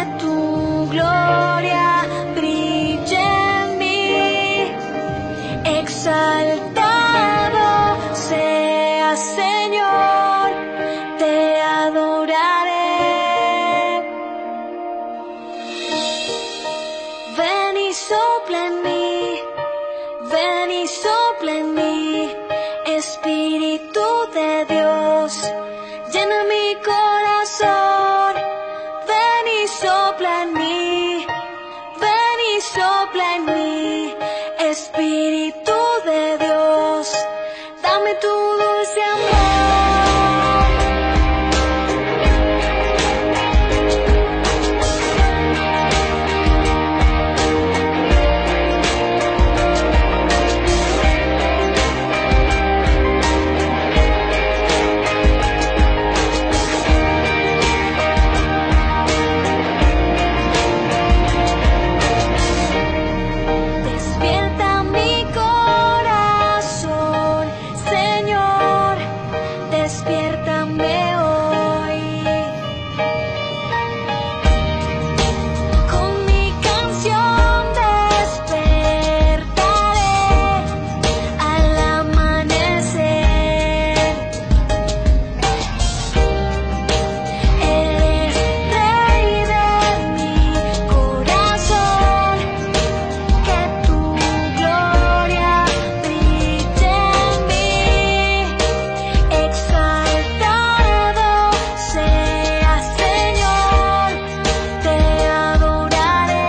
tu gloria brille en mí. Exaltado seas, Señor, te adoraré. Ven y sopla en mí, ven y sopla en mí, Espíritu de Dios, llena mi corazón. Ven y sopla en mí, ven y sopla en mí, Espíritu de Dios, dame tu dulce amor. Despierta mi corazón, Señor, despiértame hoy. Con mi canción despertaré al amanecer. Él es Rey de mi corazón. Que tu gloria brille en mí. Exaltado seas, Señor, te adoraré.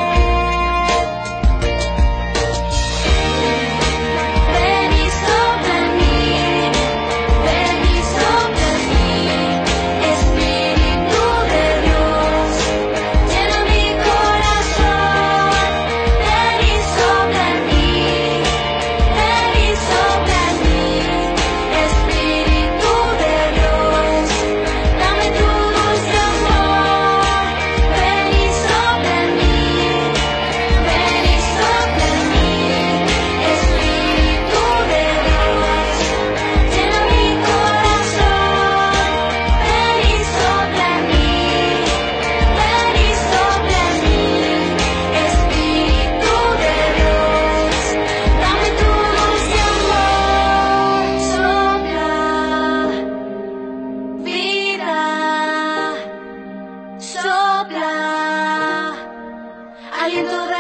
Ven y sopla en mí, ven y sopla en mí, Espíritu de Dios, llena mi corazón. Ven y sopla en mí, ven y sopla en mí, Espíritu de Dios, dame tu dulce amor. Ven y sopla en mí, ven y sopla en mí, Espíritu de Dios, llena mi corazón. Ven y sopla en mí, ven y sopla en mí, Espíritu de Dios, dame tu dulce amor. Sopla vida, sopla aliento de